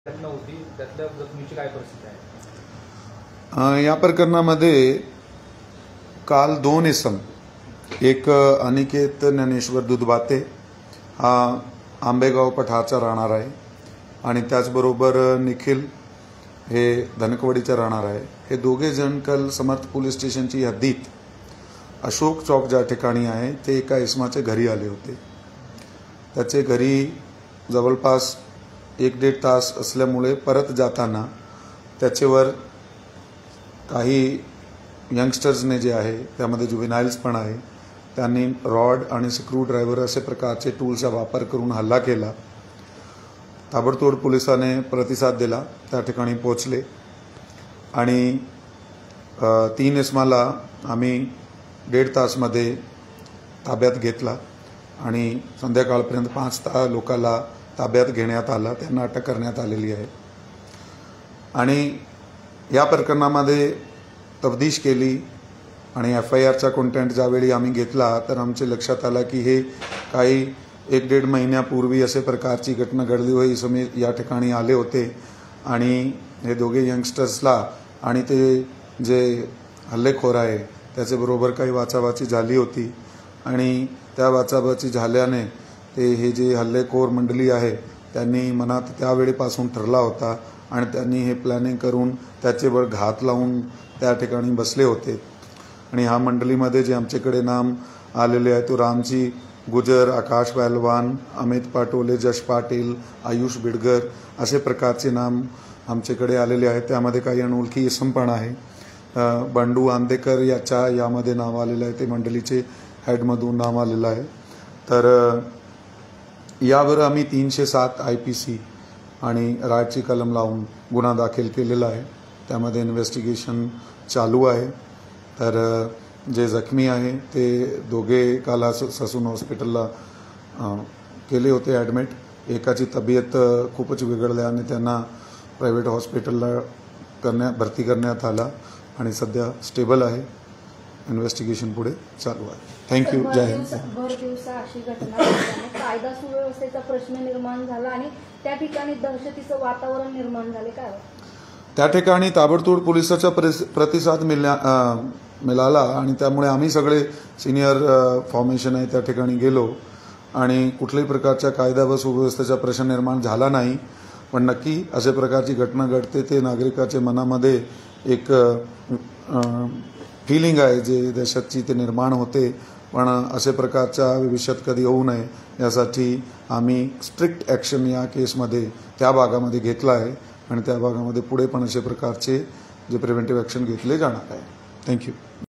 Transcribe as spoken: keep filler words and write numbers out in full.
घटना होती त्यातल्या जखमीची काय परिस्थिती आहे? या प्रकरणामध्ये काल दोन इसम, एक अनिकेत ज्ञानेश्वर दुधबाते हा आंबेगाव पठारचा राहणार आहे आणि त्याचबरोबर निखिल हे धनकवडीचा राहणार आहे. हे दोघे जण काल समर्थ पोलीस स्टेशनची हद्दीत अशोक चौक ज्या ठिकाणी आहे ते एका इसमाचे घरी आले होते. त्याचे घरी जवळपास एक दीड तास असल्यामुळे परत जाताना त्याच्यावर काही यंगस्टर्सने जे आहे त्यामध्ये जुवेनाइल्स पण आहे त्यांनी रॉड आणि स्क्रू ड्रायव्हर असे प्रकारचे टूल्सचा वापर करून हल्ला केला. ताबडतोब पोलिसांनी प्रतिसाद दिला, त्या ठिकाणी पोहोचले आणि तीन इसमाला आम्ही दीड तासमध्ये ताब्यात घेतला आणि संध्याकाळपर्यंत पाच ता लोकांना ताब्यात घेण्यात आला, त्यांना अटक करण्यात आलेली आहे. आणि या प्रकरणामध्ये तफ्तीश केली आणि एफ आय आरचा कंटेंट ज्यावेळी आम्ही घेतला तर आमच्या लक्षात आलं की हे काही एक दीड महिन्यापूर्वी असे प्रकारची घटना घडली होई. समी या ठिकाणी आले होते आणि हे दोघे यंगस्टर्सला आणि ते जे हल्लेखोर आहे त्याच्याबरोबर काही वाचावाची झाली होती आणि त्या वाचावाची झाल्याने ते हे जे हल्लेखोर मंडळी आहे त्यांनी मनात त्यावेळीपासून ठरला होता आणि त्यांनी हे प्लॅनिंग करून त्याच्यावर घात लावून त्या ठिकाणी बसले होते. आणि ह्या मंडळीमध्ये जे आमच्याकडे नाम आलेले आहे तो रामजी गुजर, आकाश पहलवान, अमित पाटोले, जश पाटील, आयुष बिडगर असे प्रकारचे नाम आमच्याकडे आलेले आहेत. त्यामध्ये काही अनोळखी इसम पण आहे. बंडू आंदेकर याच्या यामध्ये नाव आलेलं आहे, ते मंडळीचे हेडमधून नाव आलेलं आहे. तर यावर आम्ही तीनशे सात आय पी सी आणि रायची कलम लावून गुन्हा दाखल केलेला आहे. त्यामध्ये इन्व्हेस्टिगेशन चालू आहे. तर जे जखमी आहे ते दोघे काल ससून हॉस्पिटलला केले होते ॲडमिट. एकाची तब्येत खूपच बिघडल्याने त्यांना प्रायव्हेट हॉस्पिटलला करण्या भरती करण्यात आला आणि सध्या स्टेबल आहे. इन्व्हेस्टिगेशन पुढे चालू आहे. थँक्यू. जय हिंद. भर दिवसा अशी घटना घडल्याने कायदा सुव्यवस्थेचा प्रश्न निर्माण झाला आणि त्या ठिकाणी दहशतीचं वातावरण निर्माण झाले. काय त्या ठिकाणी ताबडतोब पोलिसाचा प्रतिसाद मिळा मिळाला आणि त्यामुळे आम्ही सगळे सिनियर फॉर्मेशन आहे त्या ठिकाणी गेलो आणि कुठल्याही प्रकारच्या कायदा व सुव्यवस्थेचा प्रश्न निर्माण झाला नाही. पण नक्की अशा प्रकारची घटना घडते ते नागरिकाच्या मनामध्ये एक फिलिंग आहे जे दहशतची ते निर्माण होते. पण अशा प्रकारच्या भविष्यात कधी होऊ नये यासाठी आम्ही स्ट्रिक्ट ॲक्शन या केसमध्ये त्या भागामध्ये घेतला आहे आणि त्या भागामध्ये पुढे पण अशा प्रकारचे जे प्रिव्हेंटिव्ह ॲक्शन घेतले जाणार आहे. थँक्यू.